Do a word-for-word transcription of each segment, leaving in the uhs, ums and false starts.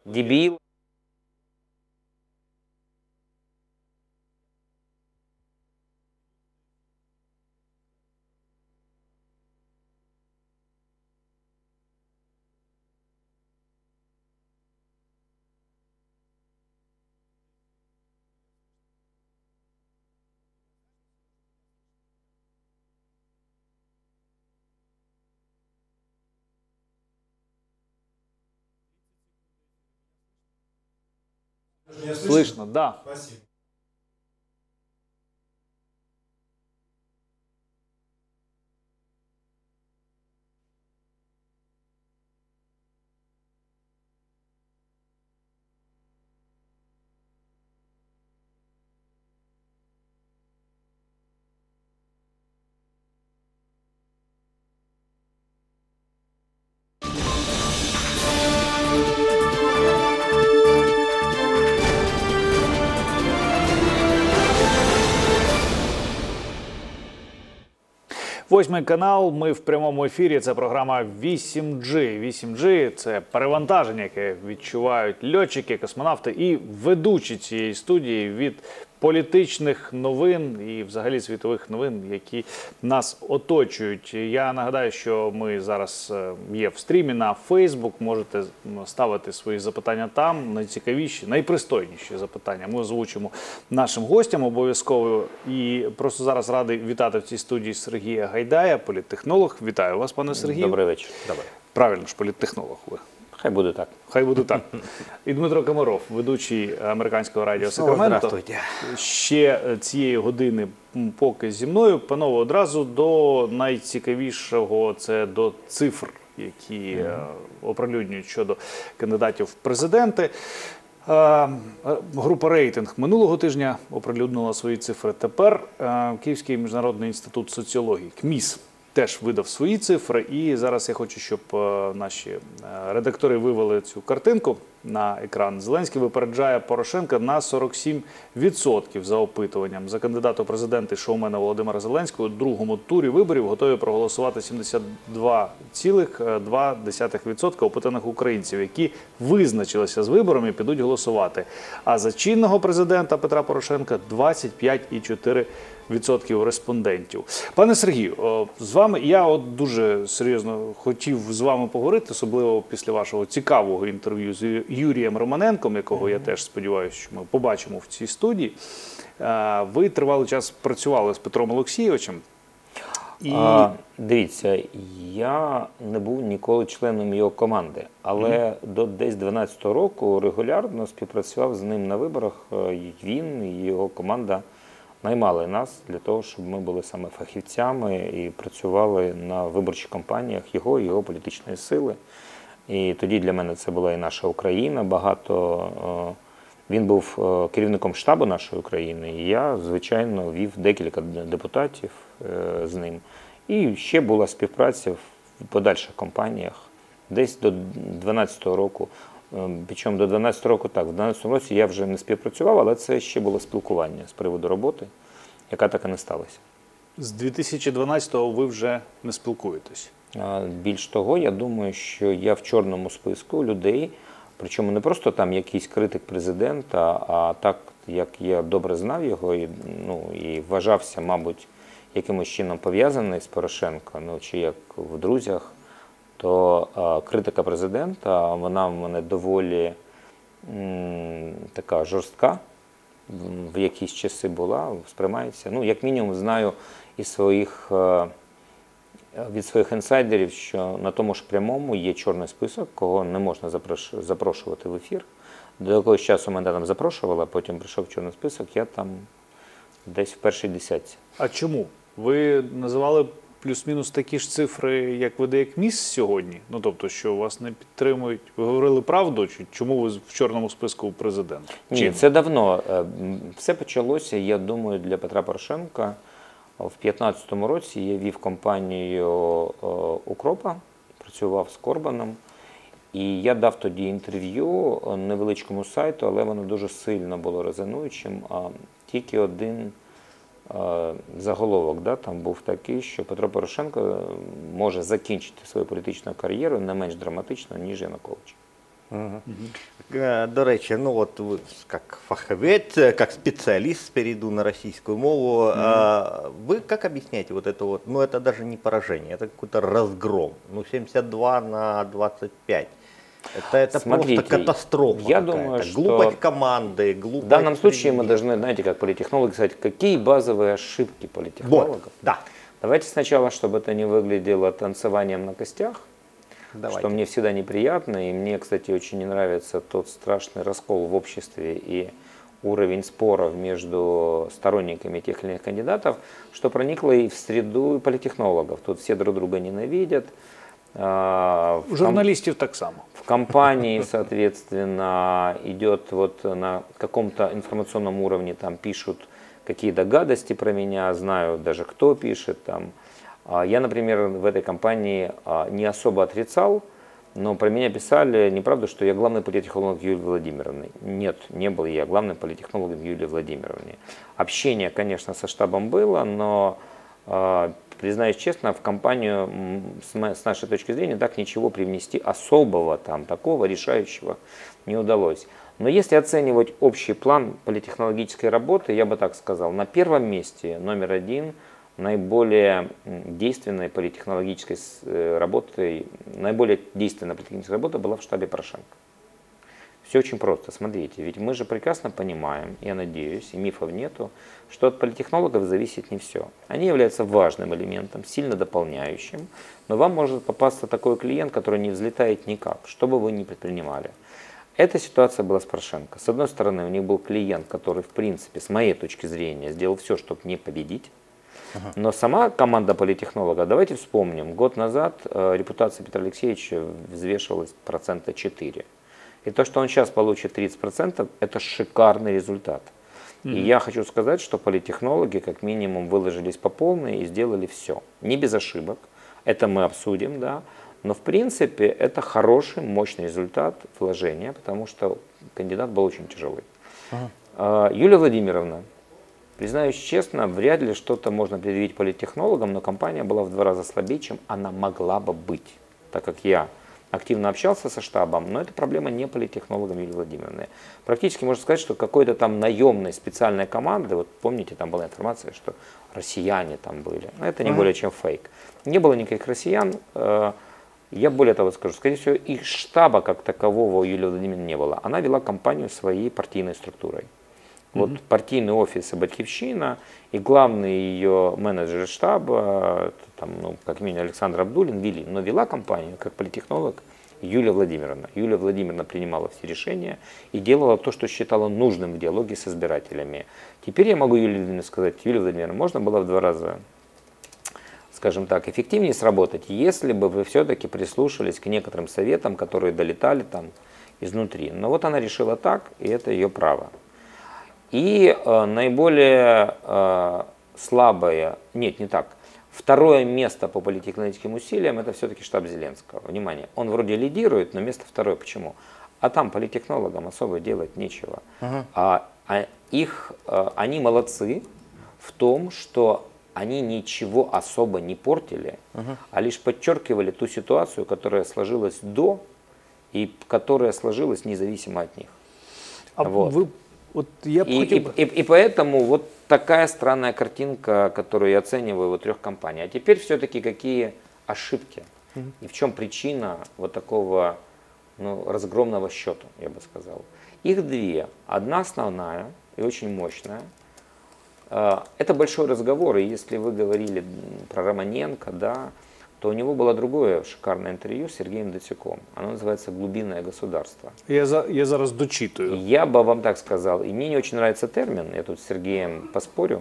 Дебил. Меня слышно? Слышно, да. Спасибо. Восьмий канал, ми в прямому ефірі, це програма вісім джі. вісім джі – це перевантаження, яке відчувають льотчики, космонавти і ведучі цієї студії від політичних новин і взагалі світових новин, які нас оточують. Я нагадаю, що ми зараз є в стрімі на Facebook, можете ставити свої запитання там, найцікавіші, найпристойніші запитання ми озвучимо нашим гостям обов'язково. І просто зараз радий вітати в цій студії Сергія Гайдая, політтехнолог. Вітаю вас, пане Сергію. Добрий вечір. Добре. Правильно ж, політтехнолог ви. Хай буде так. Хай буде так. І Дмитро Комаров, ведучий американського радіо «Сакраменто». Здравствуйте. Ще цієї години поки зі мною. Панове, одразу до найцікавішого, це до цифр, які mm-hmm. оприлюднюють щодо кандидатів в президенти. Група «Рейтинг» минулого тижня оприлюднила свої цифри. Тепер Київський міжнародний інститут соціології, КМІС, теж видав свої цифри, і зараз я хочу, щоб наші редактори вивели цю картинку на екран. Зеленський випереджає Порошенка на сорок сім відсотків за опитуванням. За кандидата у президенти шоумена Володимира Зеленського у другому турі виборів готові проголосувати сімдесят два цілих два десятих відсотка опитаних українців, які визначилися з виборами і підуть голосувати. А за чинного президента Петра Порошенка двадцять п'ять цілих чотири десятих відсотків респондентів. Пане Сергію, з вами я от дуже серйозно хотів з вами поговорити, особливо після вашого цікавого інтерв'ю з Юрієм Романенком, якого я теж сподіваюся, що ми побачимо в цій студії. Ви тривалий час працювали з Петром Олексійовичем. І... А, дивіться, я не був ніколи членом його команди, але mm. до десь дванадцятого року регулярно співпрацював з ним на виборах. Він і його команда наймали нас для того, щоб ми були саме фахівцями і працювали на виборчих кампаніях його і його політичної сили. І тоді для мене це була і наша Україна. Багато він був керівником штабу нашої України, і я, звичайно, вів декілька депутатів з ним. І ще була співпраця в подальших кампаніях, десь до дванадцятого року. Причому до дванадцятого року так, в дванадцятому році я вже не співпрацював, але це ще було спілкування з приводу роботи, яка так і не сталася. З дві тисячі дванадцятого ви вже не спілкуєтесь? Більш того, я думаю, що я в чорному списку людей, причому не просто там якийсь критик президента, а так, як я добре знав його і, ну, і вважався, мабуть, якимось чином пов'язаний з Порошенко, ну, чи як в друзях, то а, критика президента, вона в мене доволі м, така жорстка, в, в якісь часи була, сприймається. Ну, як мінімум, знаю із своїх, а, від своїх інсайдерів, що на тому ж прямому є чорний список, кого не можна запрош, запрошувати в ефір. До якогось часу мене там запрошували, а потім прийшов чорний список, я там десь в першій десятці. А чому? Ви називали плюс-мінус такі ж цифри, як видає КМІС сьогодні? Ну, тобто, що вас не підтримують? Ви говорили правду? Чи чому ви в чорному списку президента? Ні, Чим? Це давно. Все почалося, я думаю, для Петра Порошенка. В п'ятнадцятому році я вів компанію «Укропа», працював з Корбаном. І я дав тоді інтерв'ю невеличкому сайту, але воно дуже сильно було резонуючим. Тільки один заголовок, да, там був такий, що Петро Порошенко може закінчити свою політичну кар'єру не менш драматично, ніж Янукович. Е, До речі, ну от ви як фаховець, як спеціаліст, перейду на російську мову, а, вы как объясняете вот это вот, ну это даже не поражение, это какой-то разгром, ну семьдесят два на двадцать пять. Это, это Смотрите, просто катастрофа. я какая-то. думаю, что глупость команды, глупость. В данном случае мы применения. должны, знаете, как политтехнологи сказать, какие базовые ошибки политтехнологов. Вот, да. Давайте сначала, чтобы это не выглядело танцеванием на костях, Давайте. что мне всегда неприятно, и мне, кстати, очень не нравится тот страшный раскол в обществе и уровень споров между сторонниками тех или иных кандидатов, что проникло и в среду политтехнологов. Тут все друг друга ненавидят. а, в У ком- журналістів так само. В компании, соответственно, идет вот на каком-то информационном уровне, там пишут какие-то гадости про меня, знаю даже кто пишет там. А Я, например, в этой компании а, не особо отрицал, но про меня писали неправду, что я главный политтехнолог Юлии Владимировны. Нет, не был я главным политтехнологом Юлии Владимировны. Общение, конечно, со штабом было, но, а, признаюсь честно, в компанию м, с мо- с нашей точки зрения так ничего привнести особого, там, такого решающего не удалось. Но если оценивать общий план политтехнологической работы, я бы так сказал, на первом месте номер один наиболее м, действенной политтехнологической с- э, работой, наиболее действенная политтехнологическая работа была в штабе Порошенко. Все очень просто, смотрите, ведь мы же прекрасно понимаем, я надеюсь, и мифов нету, что от политтехнологов зависит не все. Они являются важным элементом, сильно дополняющим, но вам может попасться такой клиент, который не взлетает никак, что бы вы ни предпринимали. Эта ситуация была с Порошенко. С одной стороны, у них был клиент, который, в принципе, с моей точки зрения, сделал все, чтобы не победить. Но сама команда политтехнологов, давайте вспомним, год назад э, репутация Петра Алексеевича взвешивалась процента четыре. И то, что он сейчас получит тридцать процентов, это шикарный результат. И я хочу сказать, что политтехнологи как минимум выложились по полной и сделали все. Не без ошибок, это мы обсудим, да. Но в принципе это хороший, мощный результат вложения, потому что кандидат был очень тяжелый. А, Юлия Владимировна, признаюсь честно, вряд ли что-то можно предъявить политтехнологам, но компания была в два раза слабее, чем она могла бы быть, так как я активно общался со штабом, но это проблема не политтехнологам Юлии Владимировны. Практически можно сказать, что какой-то там наемной специальной команды, вот помните, там была информация, что россияне там были, но это не более чем фейк. Не было никаких россиян, э, я более того скажу, скорее всего, их штаба как такового у Юлии Владимировны не было. Она вела компанию своей партийной структурой. Вот mm-hmm. партийный офис Батькивщина и главный ее менеджер штаба, это там, ну, как минимум Александр Абдулин, вели, но вела компанию как политтехнолог Юлия Владимировна. Юлия Владимировна принимала все решения и делала то, что считала нужным в диалоге с избирателями. Теперь я могу Юлии Владимировне сказать, Юлия Владимировна, можно было в два раза, скажем так, эффективнее сработать, если бы вы все-таки прислушались к некоторым советам, которые долетали там изнутри. Но вот она решила так, и это ее право. И э, наиболее э, слабое, нет, не так, второе место по политтехнологическим усилиям это все-таки штаб Зеленского. Внимание, он вроде лидирует, но место второе. Почему? А там политтехнологам особо делать нечего. Uh-huh. А, а их, э, они молодцы в том, что они ничего особо не портили, uh-huh. а лишь подчеркивали ту ситуацию, которая сложилась до и которая сложилась независимо от них. А вот. ви, от я б И, хотів и, би... и, и поэтому вот такая странная картинка, которую я оцениваю у трех компаний. А теперь все-таки какие ошибки mm-hmm. и в чем причина вот такого ну, разгромного счета, я бы сказал. Их две. Одна основная и очень мощная. Это большой разговор, и если вы говорили про Романенко, да, то у него было другое шикарное интервью с Сергеем Датюком. Оно называется «Глубинное государство». Я, за, я зараз дочитую. Я бы вам так сказал, и мне не очень нравится термин, я тут с Сергеем поспорю.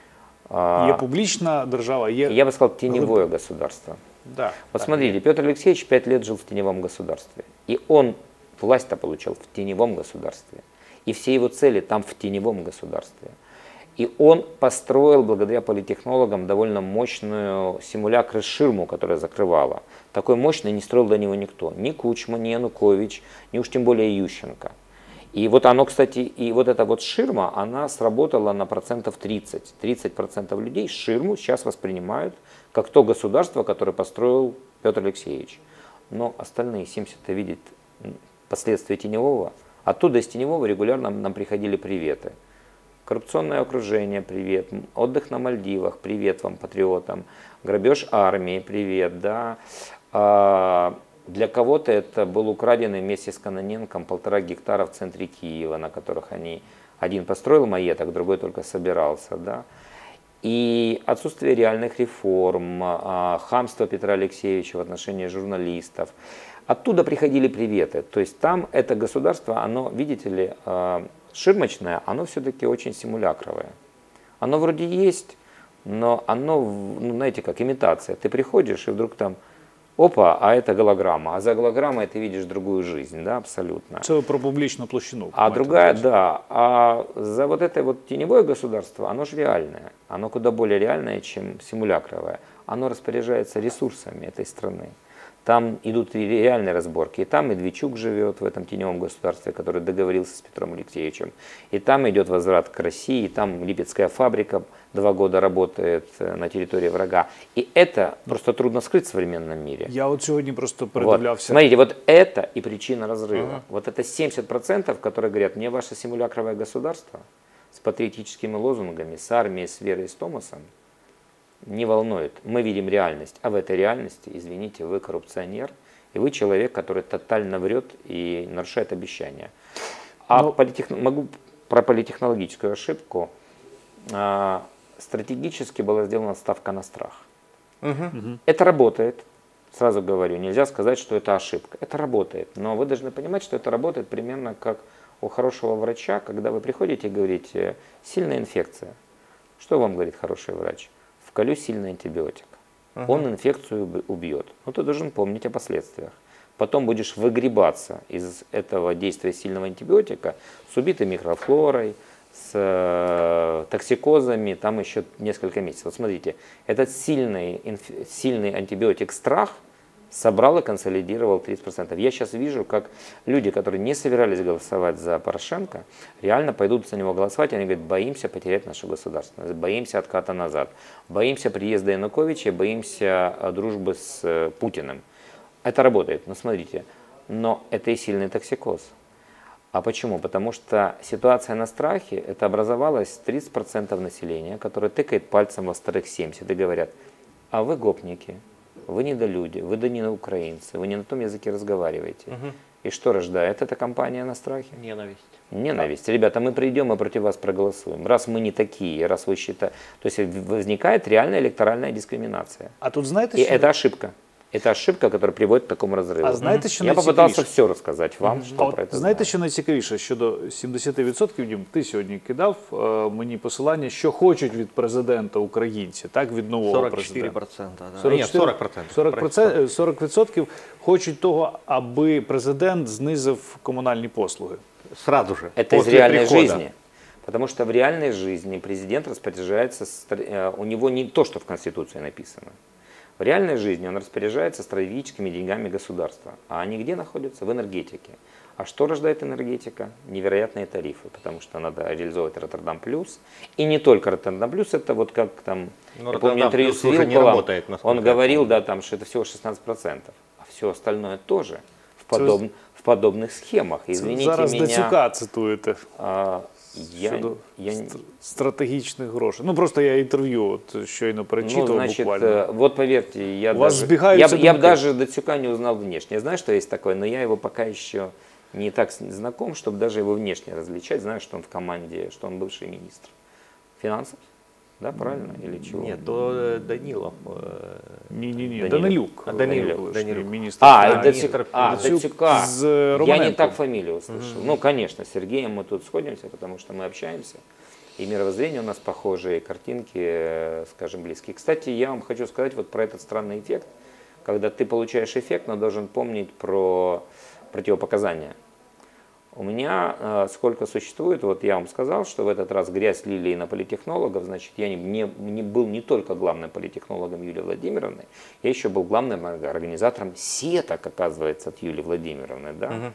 Є публічна держава, є... Я бы сказал теневое государство. Да, вот да, смотрите, є. Петр Алексеевич пять лет жил в теневом государстве. И он власть-то получил в теневом государстве. И все его цели там в теневом государстве. И он построил, благодаря политтехнологам, довольно мощную симулякр-ширму, которая закрывала. Такой мощный не строил до него никто. Ни Кучма, ни Янукович, ни уж тем более Ющенко. И вот оно, кстати, и вот эта вот ширма, она сработала на процентов тридцать. тридцать процентов людей ширму сейчас воспринимают как то государство, которое построил Петр Алексеевич. Но остальные семьдесят видят последствия теневого. Оттуда из теневого регулярно нам приходили приветы. Коррупционное окружение, привет. Отдых на Мальдивах, привет вам, патриотам. Грабеж армии, привет, да. А для кого-то это был украденный вместе с Кононенком полтора гектара в центре Киева, на которых они, один построил маеток, другой только собирался, да. И отсутствие реальных реформ, хамство Петра Алексеевича в отношении журналистов. Оттуда приходили приветы. То есть там это государство, оно, видите ли, ширмочное, оно все-таки очень симулякровое. Оно вроде есть, но оно, ну, знаете, как имитация. Ты приходишь, и вдруг там, опа, а это голограмма. А за голограммой ты видишь другую жизнь, да, абсолютно. Це про публічну площину. А другая, да, а за вот это вот теневое государство, оно же реальное. Оно куда более реальное, чем симулякровое. Оно распоряжается ресурсами этой страны. Там идут и реальные разборки. И там Медведчук живет в этом теневом государстве, который договорился с Петром Алексеевичем. И там идет возврат к России. И там Липецкая фабрика два года работает на территории врага. И это просто трудно скрыть в современном мире. Я от сьогодні просто Вот. передивлявся. Смотрите, вот это и причина разрыва. Ага. Вот это семьдесят процентов, которые говорят, мне ваше симулякровое государство с патриотическими лозунгами, с армией, с Верой и с Томасом не волнует. Мы видим реальность, а в этой реальности, извините, вы коррупционер, и вы человек, который тотально врет и нарушает обещания. А Но... политех... могу про политехнологическую ошибку. А, стратегически была сделана ставка на страх. Угу. Угу. Это работает, сразу говорю, нельзя сказать, что это ошибка. Это работает, но вы должны понимать, что это работает примерно как у хорошего врача, когда вы приходите и говорите, сильная инфекция. Что вам говорит хороший врач? Вколю сильный антибиотик. Uh-huh. Он инфекцию убьет. Но ты должен помнить о последствиях. Потом будешь выгребаться из этого действия сильного антибиотика с убитой микрофлорой, с э, токсикозами, там еще несколько месяцев. Вот смотрите, этот сильный, инф... сильный антибиотик страх собрал и консолидировал тридцать процентов. Я сейчас вижу, как люди, которые не собирались голосовать за Порошенко, реально пойдут за него голосовать, и они говорят, боимся потерять нашу государственность, боимся отката назад, боимся приезда Януковича, боимся дружбы с Путиным. Это работает, но смотрите, но это и сильный токсикоз. А почему? Потому что ситуация на страхе, это образовалось тридцать процентов населения, которое тыкает пальцем во вторых семьдесят и говорят, а вы гопники. Вы недолюди, вы да не на украинцы, вы не на том языке разговариваете. Угу. И что рождает эта компания на страхе? Ненависть. Ненависть. Да. Ребята, мы придем и против вас проголосуем. Раз мы не такие, раз вы считаете... То есть возникает реальная электоральная дискриминация. А тут знаете, И що... это ошибка. Это ошибка, которая приводит к такому разрыву. А знаєте, що Я найцікавіше? попытался все рассказать вам, Mm-hmm. что а про это знаєте, знаю. що найцікавіше? Щодо сімдесят відсотків, Дім, ти сьогодні кидав е, мені посилання, що хочуть від президента українці, так, від нового сорок чотири президента. процента. Да. Нет, сорок процентов. сорок відсотків хочуть того, аби президент знизив комунальні послуги. Сразу же. Это из после реальной прихода. жизни. Потому что в реальной жизни президент распоряжается, у него не то, что в Конституции написано. В реальной жизни он распоряжается стратегическими деньгами государства. А они где находятся? В энергетике. А что рождает энергетика? Невероятные тарифы, потому что надо реализовывать Роттердам плюс. И не только Роттердам плюс, это вот как там, Но я помню, интервью с Вилколом, он говорил, да, там, что это всего шестнадцать процентов. А все остальное тоже в, подоб... в подобных схемах. Извините Зараз меня. Дацюка цитуєте. А, я, щодо я... стратегічних грошей. Ну, просто я інтерв'ю от щойно перечитував, ну, значит, буквально. вот поверьте, я, У вас даже, сбегаются я, я бы думки. даже Дацюка не узнал внешне. Я знаю, что есть такое, но я его пока еще не так знаком, чтобы даже его внешне различать. Знаю, что он в команде, что он бывший министр финансов. Да, правильно? Или чего? Нет, то Данилов. Ні-ні-ні, Данилюк. Данилюк. А, Данилюк, колишній Данилюк. міністр. А, Да, это министр Дацюк, а, Дацюк Дацюка. с Я Романенко. не так фамилию услышал. Ну, конечно, с Сергеем мы тут сходимся, потому что мы общаемся. И мировоззрение у нас похожее, и картинки, скажем, близкие. Кстати, я вам хочу сказать вот про этот странный эффект. Когда ты получаешь эффект, но должен помнить про противопоказания. У меня э, сколько существует, вот я вам сказал, что в этот раз грязь лили на политтехнологов, значит, я не, не, не был не только главным политтехнологом Юлии Владимировны, я еще был главным организатором сеток, оказывается, от Юлии Владимировны, да. Угу.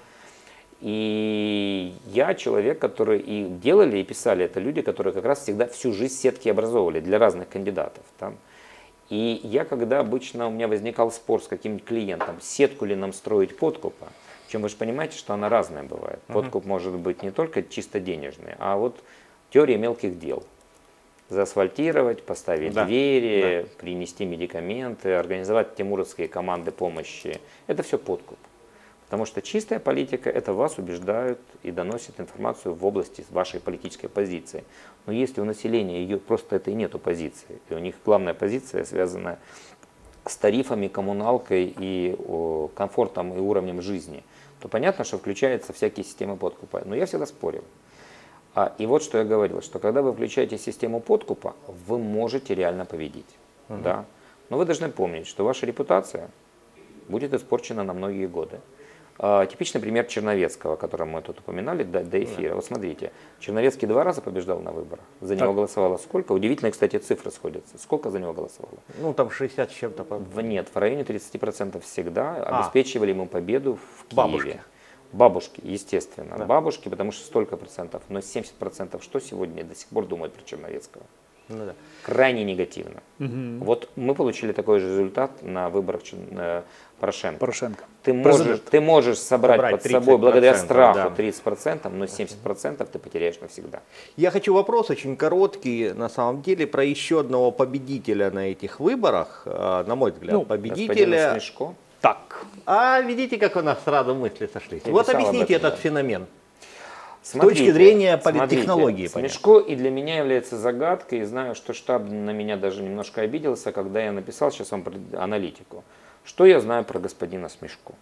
И я человек, который и делали, и писали, это люди, которые как раз всегда всю жизнь сетки образовывали для разных кандидатов. Там. И я, когда обычно у меня возникал спор с каким-нибудь клиентом, сетку ли нам строить подкупа, Причем вы же понимаете, что она разная бывает. Подкуп может быть не только чисто денежный, а вот теория мелких дел. Заасфальтировать, поставить Да, двери, да. принести медикаменты, организовать тимуровские команды помощи. Это все подкуп. Потому что чистая политика – это вас убеждают и доносят информацию в области вашей политической позиции. Но если у населения ее просто это и нету позиции, и у них главная позиция связана с тарифами, коммуналкой и о, комфортом и уровнем жизни, то понятно, что включаются всякие системы подкупа. Но я всегда спорил. А, и вот что я говорил, что когда вы включаете систему подкупа, вы можете реально победить. Угу. Да? Но вы должны помнить, что ваша репутация будет испорчена на многие годы. А, типичный пример Черновецкого, который мы тут упоминали до, до эфира. Да. Вот смотрите, Черновецкий два раза побеждал на выборах. За него так. голосовало сколько? Удивительно, кстати, цифры сходятся. Сколько за него голосовало? Ну, там шестьдесят с чем-то. В, нет, в районе тридцати процентов всегда а. обеспечивали ему победу в Киеве. Бабушки. Бабушки, естественно. Да. Бабушки, потому что столько процентов. Но семьдесят процентов что сегодня до сих пор думают про Черновецкого? Ну, да. Крайне негативно. Угу. Вот мы получили такой же результат на выборах Порошенко. Порошенко. Ты можешь, ты можешь собрать, собрать под собой благодаря страху да. тридцать процентов, но семьдесят процентов ты потеряешь навсегда. Я хочу вопрос очень короткий, на самом деле, про еще одного победителя на этих выборах. На мой взгляд, ну, победителя. Смешко. Так. А видите, как у нас сразу мысли сошлись. Я вот объясните этом, этот да. феномен. Смотрите, с точки зрения политтехнологии. Смешко и для меня является загадкой. И знаю, что штаб на меня даже немножко обиделся, когда я написал сейчас вам аналитику. Что я знаю про господина Смешко?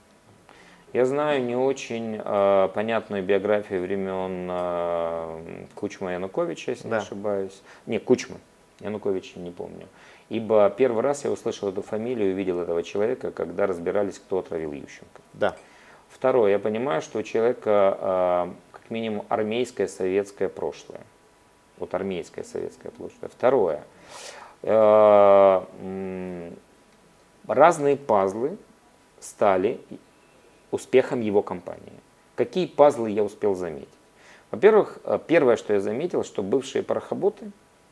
Я знаю не очень э, понятную биографию времен э, Кучма и Януковича, если да. не ошибаюсь. Не, Кучмы. Януковича не помню. Ибо первый раз я услышал эту фамилию и увидел этого человека, когда разбирались, кто отравил Ющенко. Да. Второе. Я понимаю, что у человека э, как минимум армейское советское прошлое. Вот армейское советское прошлое. Второе. Э, м- разные пазлы стали успехом его кампании. Какие пазлы я успел заметить? Во-первых, первое, что я заметил, что бывшие порохоботы,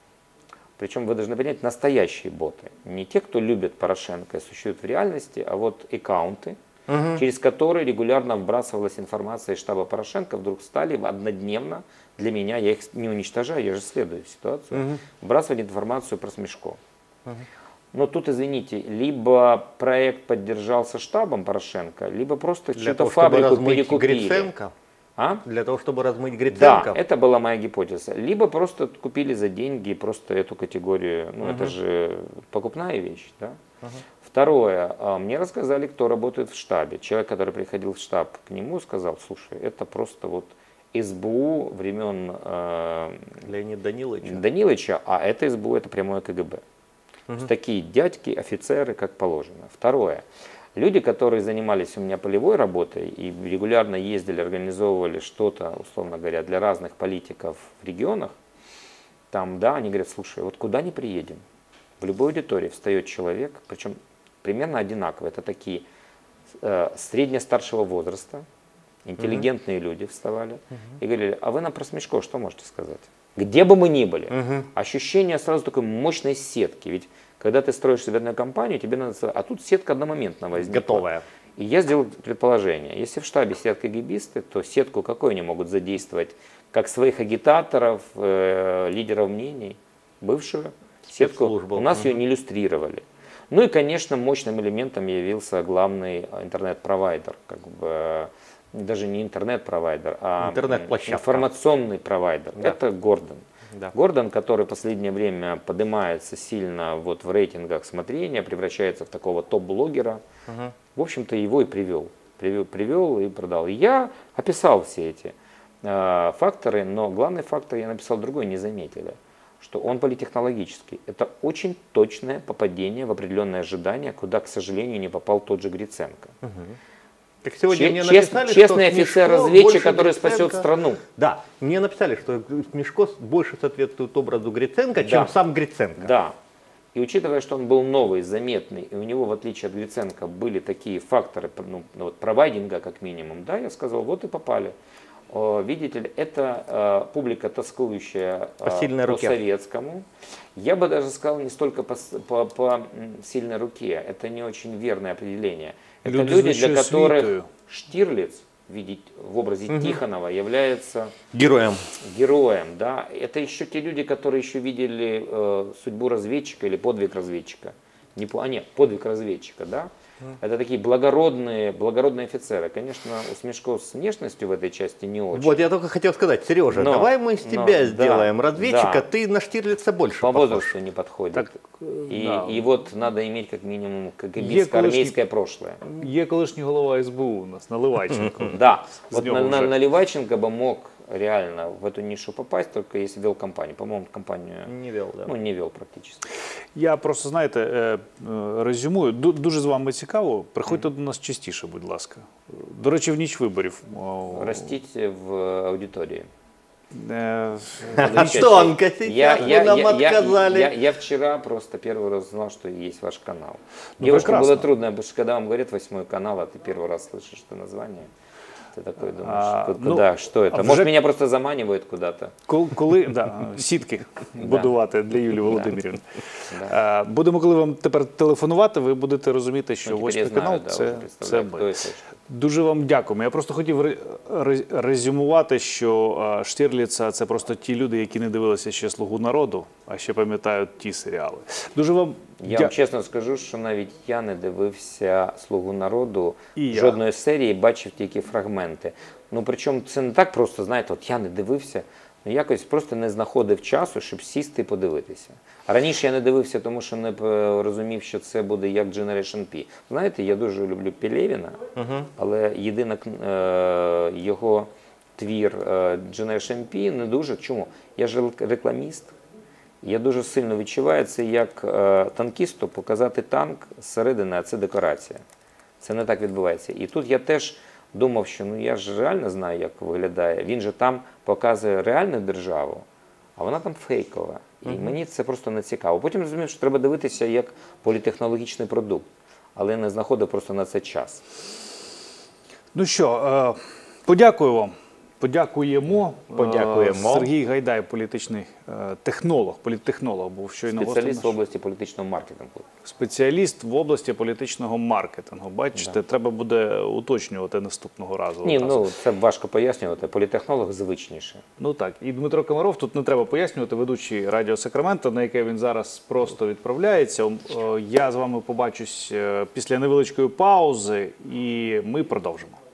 причем вы должны понять, настоящие боты, не те, кто любит Порошенко и существуют в реальности, а вот аккаунты, угу. через которые регулярно вбрасывалась информация из штаба Порошенко, вдруг стали однодневно, для меня, я их не уничтожаю, я же следую ситуацию, угу. вбрасывать информацию про Смешко. Угу. Но тут, извините, либо проект поддержался штабом Порошенко, либо просто чью-то фабрику перекупили. Гриценко? А? Для того, чтобы размыть Гриценко? Да, это была моя гипотеза. Либо просто купили за деньги просто эту категорию. Ну, угу. это же покупная вещь. Да? Угу. Второе. Мне рассказали, кто работает в штабе. Человек, который приходил в штаб к нему, сказал, слушай, это просто вот СБУ времен э, Леонида Даниловича. Даниловича, а это СБУ, это прямое КГБ. Угу. Такие дядьки, офицеры, как положено. Второе. Люди, которые занимались у меня полевой работой и регулярно ездили, организовывали что-то, условно говоря, для разных политиков в регионах, там, да, они говорят, слушай, вот куда ни приедем, в любой аудитории встает человек, причем примерно одинаково. Это такие э, средне-старшего возраста, интеллигентные угу. люди вставали угу. и говорили, а вы нам про Смешко что можете сказать? Где бы мы ни были. Угу. Ощущение сразу такой мощной сетки. Ведь когда ты строишь собственную компанию, тебе надо... А тут сетка одномоментно возникла. Готовая. И я сделал предположение. Если в штабе сидят КГБисты, то сетку какой они могут задействовать? Как своих агитаторов, э, лидеров мнений. Бывшую сетку. У нас угу. ее не иллюстрировали. Ну и, конечно, мощным элементом явился главный интернет-провайдер. Как бы... Даже не интернет-провайдер, а информационный провайдер. Да. Это Гордон. Да. Гордон, который в последнее время поднимается сильно вот в рейтингах смотрения, превращается в такого топ-блогера. Угу. В общем-то, его и привел. Привел, привел и продал. И я описал все эти э, факторы, но главный фактор я написал другой, не заметили. Что он политтехнологический. Это очень точное попадение в определенное ожидание, куда, к сожалению, не попал тот же Гриценко. Угу. Так сегодня Чест, мне написали, честный что офицер-разведчик, который Гриценко... спасет страну. Да, мне написали, что Смешко больше соответствует образу Гриценко, да. чем сам Гриценко. Да. И учитывая, что он был новый, заметный, и у него, в отличие от Гриценко, были такие факторы ну, вот, провайдинга, как минимум, да, я сказал, вот и попали. О, видите ли, это э, публика, тоскующая э, по, по советскому. Я бы даже сказал, не столько по, по, по сильной руке. Это не очень верное определение. Это люди, люди для которых свитую. Штирлиц видеть в образе Тихонова является Героем. героем, да, это еще те люди, которые еще видели э, судьбу разведчика или подвиг разведчика. Не, по- а нет, подвиг разведчика, да. Это такие благородные, благородные офицеры. Конечно, у Смешков с внешностью в этой части не очень. Вот я только хотел сказать, Сережа, Но- давай мы из но, тебя да, сделаем разведчика, да. ты на Штирлица больше По похож. возрасту не подходит. Так, и, да. и вот надо иметь как минимум Є КГБистско колишній- армейское прошлое. Є колишній голова СБУ у нас, Наливайченко. Да, С вот него на, на- уже. Наливайченко бы мог реально в эту нишу попасть, только если вел компанию. По-моему, компанию Не вел, да. ну, не вел практически. Я просто, знаєте, е, е, резюмую. Ду- Дуже з вами цікаво. Приходьте до нас частіше, будь ласка. До речі, в ніч виборів. О, Растите в аудитории. е, А тонко сейчас Я, вы я, нам я, я, отказали. я, я вчера просто первый раз узнал, что есть ваш канал. Ну, Девушкам прекрасно. было трудно, потому что когда вам говорят восьмой канал, а ты первый раз слышишь это название, ты такой думаешь, А, ку- ну, куда, что это? а Может, вже- меня просто заманивают куда-то. Кол- Коли да, сітки будувати для Юлії Володимирівни. Е, Будемо, коли вам тепер телефонувати, ви будете розуміти, що Ну, теперь я восьмий знаю, канал да, це, уже це представляю, ми. кто это. Дуже вам дякуємо. Я просто хотів ре- ре- резюмувати, що е, Штірліца – це просто ті люди, які не дивилися ще «Слугу народу», а ще пам'ятають ті серіали. Дуже вам Я дя- вам чесно скажу, що навіть я не дивився «Слугу народу», І я. жодної серії, бачив тільки фрагменти. Ну, причому це не так просто, знаєте, от я не дивився, ну якось просто не знаходив часу, щоб сісти і подивитися. А раніше я не дивився, тому що не е, розумів, що це буде як Generation P. Знаєте, я дуже люблю Пелевіна, але єдина кн- е, його твір е, Generation P не дуже. Чому? Я ж рекламіст. Я дуже сильно відчуваю це як е, танкісту показати танк зсередини, а це декорація. Це не так відбувається. І тут я теж думав, що ну я ж реально знаю, як виглядає. Він же там показує реальну державу, а вона там фейкова. І мені це просто не цікаво. Потім розумів, що треба дивитися як політехнологічний продукт, але я не знаходив просто на це час. Ну що, е, подякую вам. Подякуємо. Подякуємо. Е, Сергій Гайдай, політичний е, технолог, політтехнолог, був щойно гостем Спеціаліст в нашого. області політичного маркетингу. Спеціаліст в області політичного маркетингу. Бачите, треба буде уточнювати наступного разу. Ні, у нас. ну це важко пояснювати. Політехнолог звичніше. Ну так, і Дмитро Комаров, тут не треба пояснювати, ведучий Радіо Сакраменто, на яке він зараз просто відправляється. О, Я з вами побачусь е, після невеличкої паузи, і ми продовжимо.